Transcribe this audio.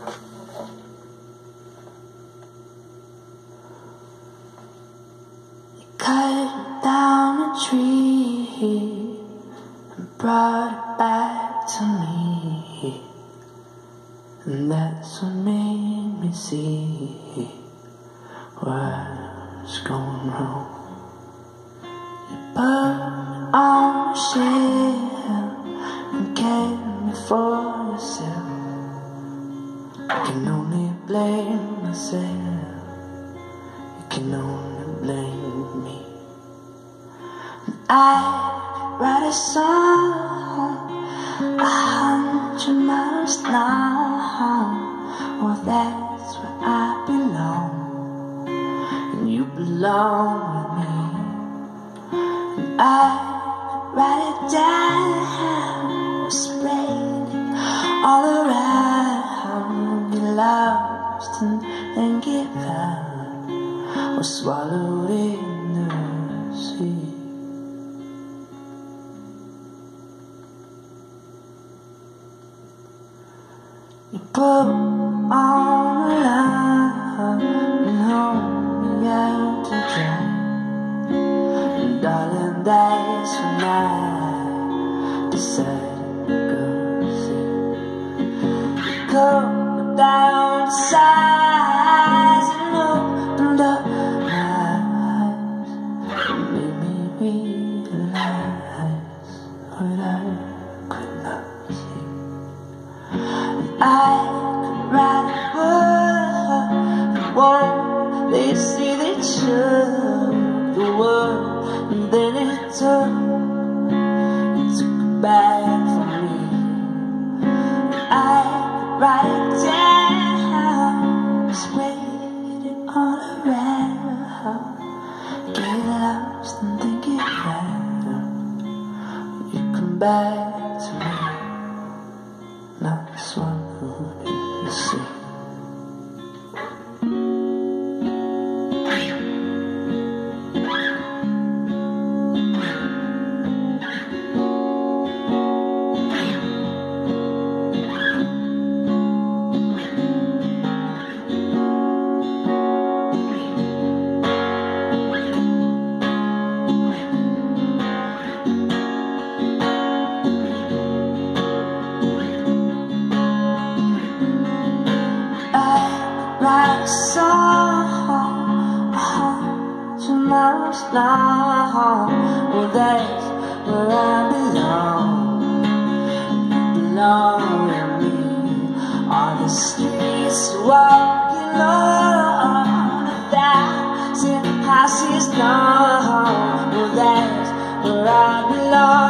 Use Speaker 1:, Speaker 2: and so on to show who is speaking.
Speaker 1: Cut down a tree and brought it back to me, and that's what made me see what's going wrong. You put me on a shelf and kept me for yourself. I can only blame myself. You can only blame me. And I'd write a song 100 miles long. Oh, that's where I belong, and you belong with me. And I'd write it down, spread it all around. Get lost and then get found, or swallowed in the sea. You put on a line and hold me out to dry, and darling, that's when I decided to go see. You cut me down to size and opened up my eyes, and made me realize what I could not see. I could write a word, and won't they see they took the word, and then it took back from me. I could write it down, spread it all around, get lost and then get found. You come back to me, not swallowed in the sea. Write a song 100 miles long. Well, that's where I belong. You belong with me. On the streets walking on, 1,000 houses gone. Well, that's where I belong.